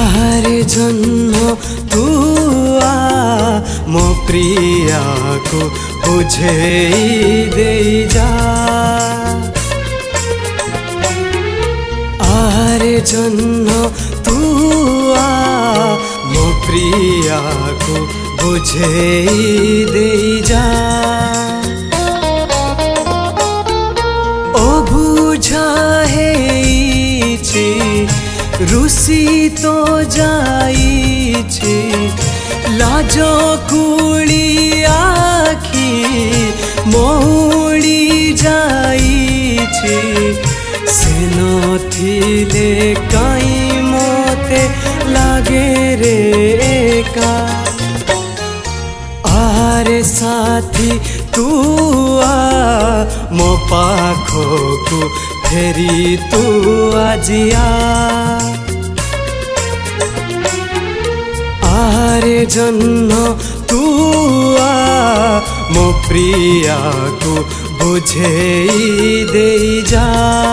आरे जन्म तू आ मो प्रिया को बुझे दे जा। आरे जन्म तू आ मो प्रिया को बुझे दे जा। ओ बुझा है रुसी तो जाइछे लाज कुड़ी आखी मौड़ी जाइछे से नथिले काई मोते लागे रे एका। आरे साथी तू आ मो पाखको फेरी तू आजिया। आरे जन्म तू आ मो प्रिया को बुझे दे जा।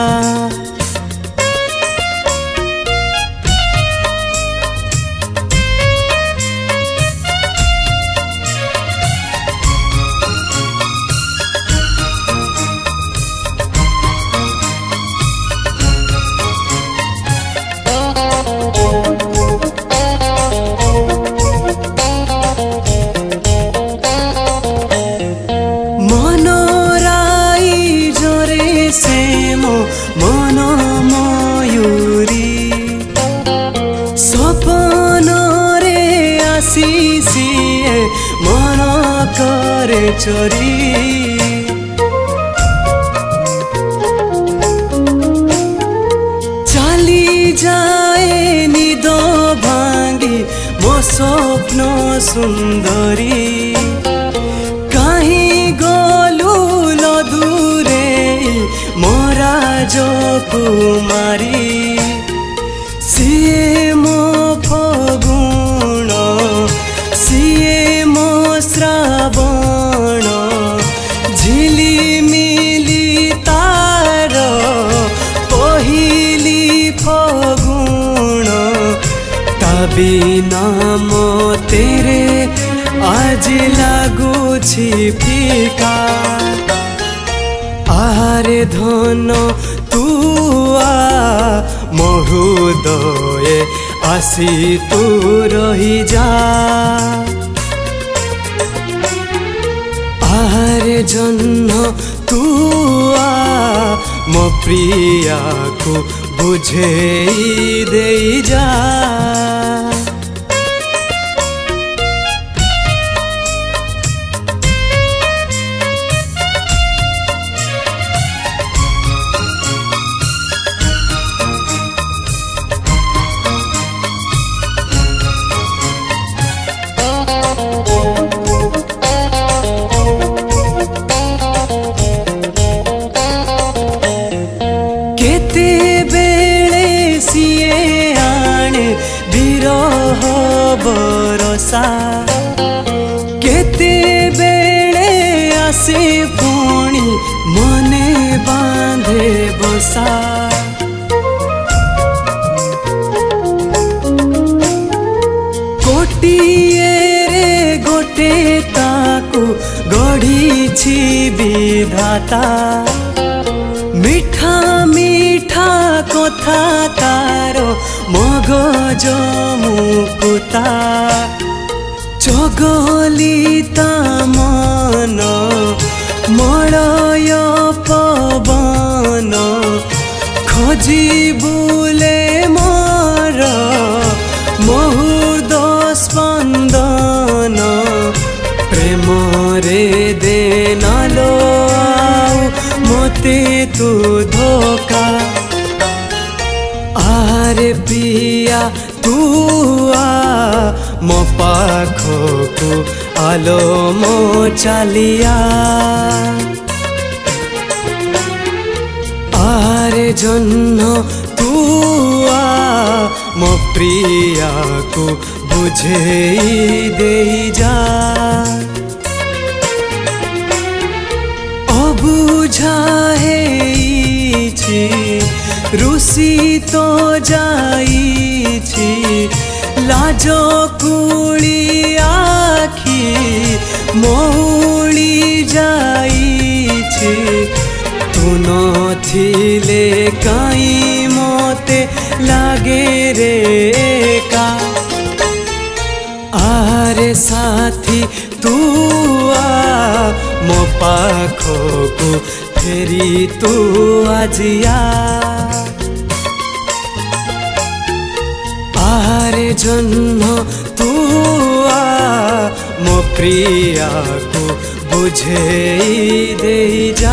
मन मयूरी सपन रे आसीसी मन करे चोरी। चली जाए निद भांगी मो स्वप्न सुंदरी कहीं गलु लदूरे मोरा जो कुमारी। सीए मो फगुण सीए मो श्रावण झिली मिली तार पहिली फगुण बिना मो तेरे आज लागुछि फीका। आरे धन तू आ मो हृदय आसी तू रही जा। आरे जन्म तू आ मो प्रिया को बुझे दे जा। बरसा केते बेले आसे पुणी मने बांधे बसा। कोटिए रे गोटे ताकू गढ़ी विधाता मीठा मीठा कथा तारो मगज मुकुता। चगलिता मन मलय पवन खोजी बुले मोर मुहूर्त स्पंदन। प्रेम रे देनालो मोते तू धोखा। आरे पिया तू आ मो पाखको आलो मो चालिया। आरे जन्म तू आ मो प्रिया को बुझे दे जा। अबुझा है रुसी तो जाइछि लाजो कुड़ी आखी मौली जाइछे तू नथिले काई मते लागे रे का आरे साथी तू आ मो पाखको फेरी तू आजिया आरे जन्म तू आ मो प्रिया को बुझे दे जा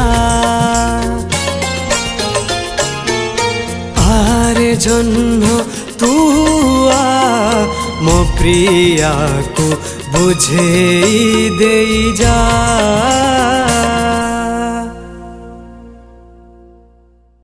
आरे जन्म तू आ मो प्रिया को बुझे दे जा।